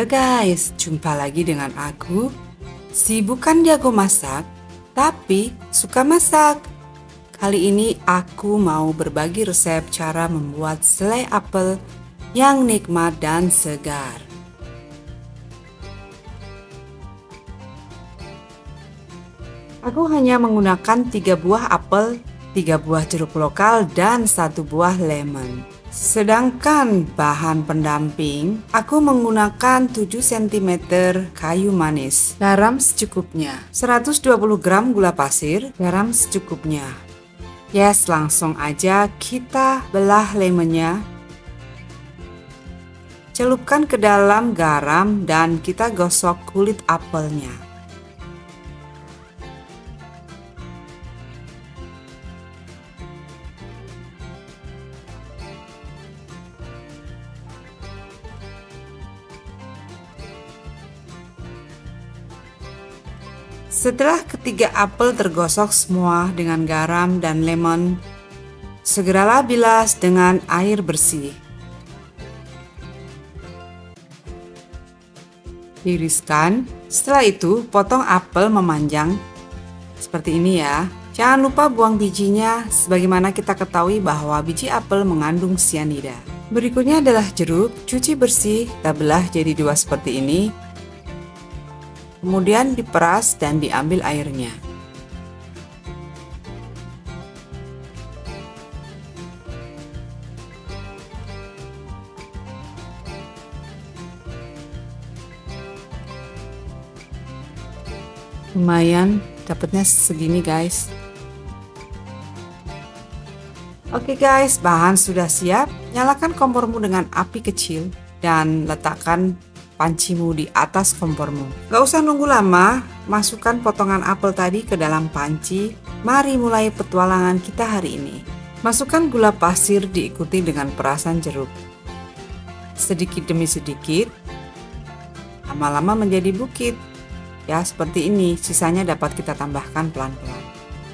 guys, jumpa lagi dengan aku. Si bukan jago masak, tapi suka masak. Kali ini aku mau berbagi resep cara membuat selai apel yang nikmat dan segar. Aku hanya menggunakan 3 buah apel, 3 buah jeruk lokal, dan 1 buah lemon. Sedangkan bahan pendamping, aku menggunakan 7 cm kayu manis, garam secukupnya, 120 gram gula pasir, garam secukupnya. Yes, langsung aja kita belah lemonnya. Celupkan ke dalam garam dan kita gosok kulit apelnya. Setelah ketiga apel tergosok semua dengan garam dan lemon, segeralah bilas dengan air bersih. Tiriskan, setelah itu potong apel memanjang seperti ini ya. Jangan lupa buang bijinya, sebagaimana kita ketahui bahwa biji apel mengandung sianida. Berikutnya adalah jeruk, cuci bersih, kita belah jadi 2 seperti ini. Kemudian diperas dan diambil airnya. Lumayan, dapatnya segini guys. Oke guys, bahan sudah siap. Nyalakan kompormu dengan api kecil dan letakkan pancimu di atas kompormu. Gak usah nunggu lama, masukkan potongan apel tadi ke dalam panci. Mari mulai petualangan kita hari ini. Masukkan gula pasir diikuti dengan perasan jeruk. Sedikit demi sedikit, lama-lama menjadi bukit. Ya, seperti ini, sisanya dapat kita tambahkan pelan-pelan.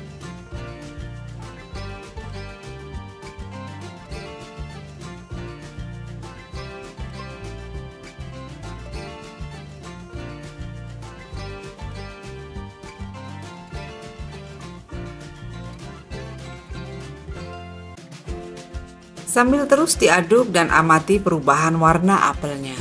Sambil terus diaduk dan amati perubahan warna apelnya.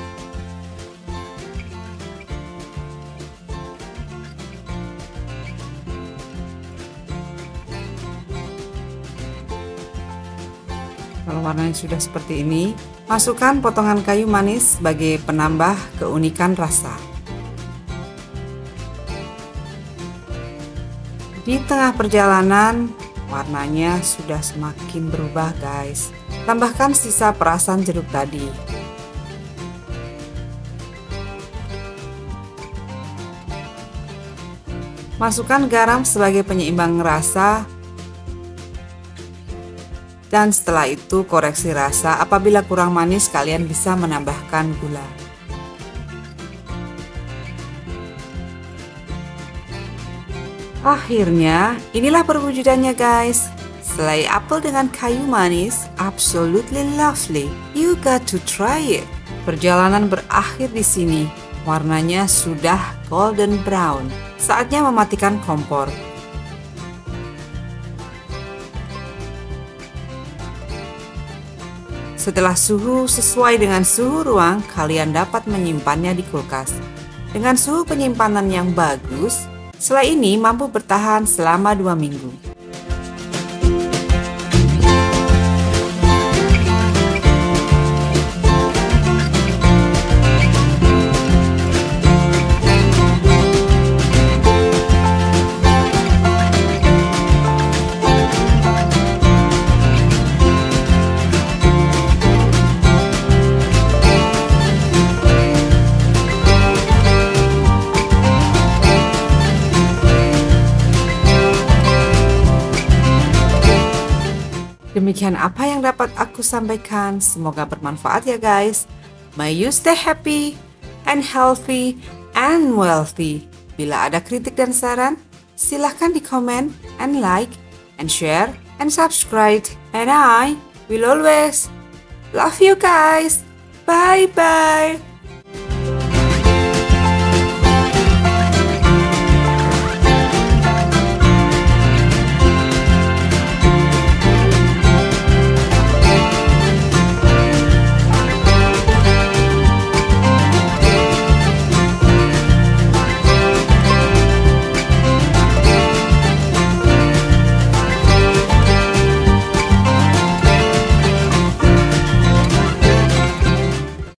Kalau warnanya sudah seperti ini, masukkan potongan kayu manis sebagai penambah keunikan rasa. Di tengah perjalanan, warnanya sudah semakin berubah guys. Tambahkan sisa perasan jeruk tadi. Masukkan garam sebagai penyeimbang rasa. Dan setelah itu koreksi rasa, apabila kurang manis kalian bisa menambahkan gula. Akhirnya, inilah perwujudannya guys. Selai apel dengan kayu manis, absolutely lovely. You got to try it. Perjalanan berakhir di sini. Warnanya sudah golden brown. Saatnya mematikan kompor. Setelah suhu sesuai dengan suhu ruang, kalian dapat menyimpannya di kulkas. Dengan suhu penyimpanan yang bagus, selai ini mampu bertahan selama 2 minggu. Demikian apa yang dapat aku sampaikan. Semoga bermanfaat ya guys. May you stay happy and healthy and wealthy. Bila ada kritik dan saran, silahkan di komen and like and share and subscribe. And I will always love you guys. Bye bye.